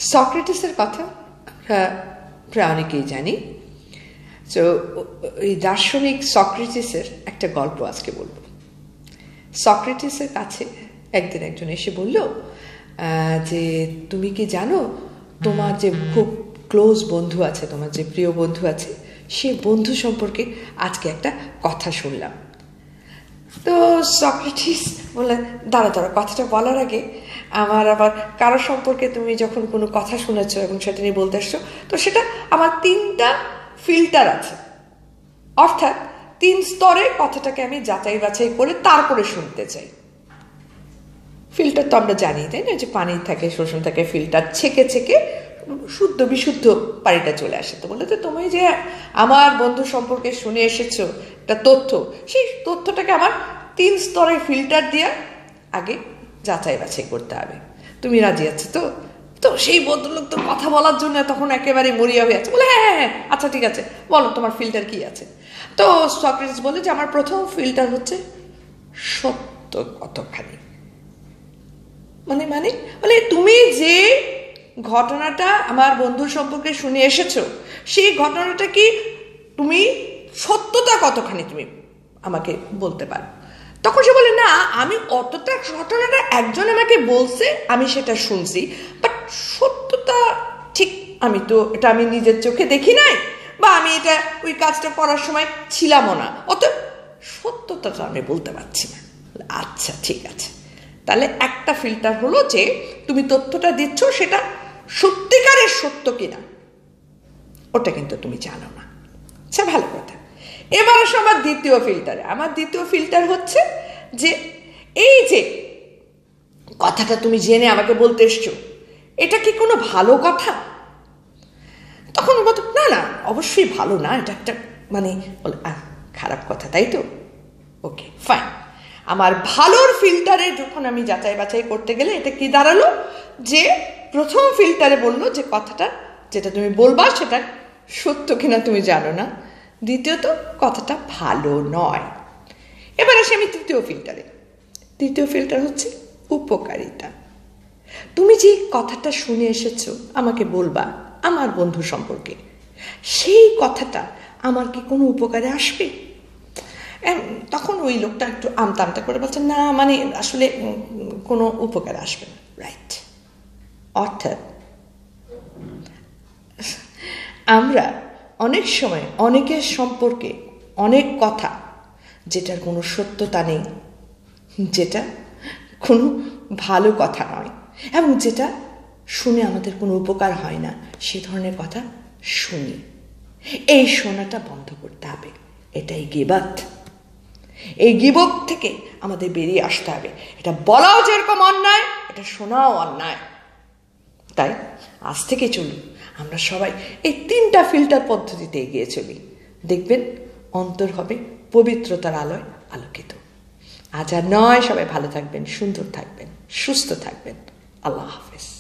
সক্রেটিসের কথা প্রায় অনেকেই জানি। তো এই দার্শনিক সক্রেটিসের একটা গল্প আজকে বলবো। সক্রেটিসের কাছে একদিন একজন এসে বলল যে তুমি কি জানো তোমার যে খুব ক্লোজ বন্ধু আছে, তোমার যে প্রিয় বন্ধু আছে, সে বন্ধু সম্পর্কে আজকে একটা কথা শুনলাম। তো সক্রেটিস বললেন, দাঁড়া কথাটা বলার আগে আমার আবার কারো সম্পর্কে তুমি যখন কোনো কথা শুনেছ এবং সেটা নিয়ে বলতে আসছো, তো সেটা আমার 3টা ফিল্টার আছে, অর্থাৎ 3 স্তরে কথাটাকে আমি যাচাই বাছাই করে তারপরে শুনতে চাই। ফিল্টার তো আমরা জানি, তাই না, যে পানি থাকে, শোষণ থাকে, ফিল্টার ছেঁকে ছেঁকে শুদ্ধ বিশুদ্ধ পানিটা চলে আসে। তো বলে, তো তুমি যে আমার বন্ধু সম্পর্কে শুনে এসেছো একটা তথ্য, সেই তথ্যটাকে আমার 3 স্তরে ফিল্টার দিয়ে আগে যাচাই বাছাই করতে হবে। তুমি রাজি আছো তো? তো সেই ভদ্রলোক তো কথা বলার জন্য তখন একেবারে মরিয়া হয়ে আছে, বলে হ্যাঁ, আচ্ছা ঠিক আছে, বলো তোমার ফিল্টার কি আছে। তো সক্রেটিস বলে যে আমার প্রথম ফিল্টার হচ্ছে সত্য কতখানি। মানে মানে মানে তুমি যে ঘটনাটা আমার বন্ধুর সম্পর্কে শুনে এসেছো, সেই ঘটনাটা কি তুমি সত্যতা কতখানি তুমি আমাকে বলতে পারো। তখন সে বলে, না আমি অতটা ঘটনাটা একজন আমাকে বলছে, আমি সেটা শুনছি, বাট সত্যতা ঠিক এটা আমি নিজের চোখে দেখি নাই, বা আমি এটা ওই কাজটা করার সময় ছিলামও না, অত সত্যতাটা আমি বলতে পারছি না। আচ্ছা ঠিক আছে, তাহলে একটা ফিল্টার হলো যে তুমি তথ্যটা দিচ্ছ সেটা সত্যিকারের সত্য কিনা, ওটা কিন্তু তুমি জানো না। আচ্ছা, ভালো কথা। এবার আসো আমার দ্বিতীয় ফিল্টারে। আমার দ্বিতীয় ফিল্টার হচ্ছে যে এই যে কথাটা তুমি জেনে আমাকে বলতে এসছো, এটা কি কোনো ভালো কথা? তখন বলতো, না না অবশ্যই ভালো না, এটা একটা মানে খারাপ কথা, তাই তো? Okay fine. আমার ভালোর ফিল্টারে যখন আমি যাচাই বাছাই করতে গেলে এটা কি দাঁড়ালো, যে প্রথম ফিল্টারে বললো যে কথাটা যেটা তুমি বলবা সেটা সত্য কিনা তুমি জানো না, দ্বিতীয়ত কথাটা ভালো নয়। এবার আসি আমি তৃতীয় ফিল্টারে। তৃতীয় ফিল্টার হচ্ছে উপকারিতা। তুমি যে কথাটা শুনে এসেছো আমাকে বলবা আমার বন্ধু সম্পর্কে, সেই কথাটা আমার কি কোনো উপকারে আসবে? তখন ওই লোকটা একটু আমতা আমতা করে বলছে, না মানে আসলে কোনো উপকার আসবে না। রাইট। অর্থাৎ আমরা অনেক সময় অনেকের সম্পর্কে অনেক কথা যেটার কোনো সত্যতা নেই, যেটা কোনো ভালো কথা নয়, এবং যেটা শুনে আমাদের কোনো উপকার হয় না, সে ধরনের কথা শুনি। এই শোনাটা বন্ধ করতে হবে। এটাই গীবত। এই গীবত থেকে আমাদের বেরিয়ে আসতে হবে। এটা বলাও যেরকম অন্যায়, এটা শোনাও অন্যায়। তাই আজ থেকে চলুন আমরা সবাই এই 3টা ফিল্টার পদ্ধতিতে এগিয়ে চলি। দেখবেন অন্তর হবে পবিত্রতার আলোয় আলোকিত। আজ আর নয়, সবাই ভালো থাকবেন, সুন্দর থাকবেন, সুস্থ থাকবেন। আল্লাহ হাফেজ।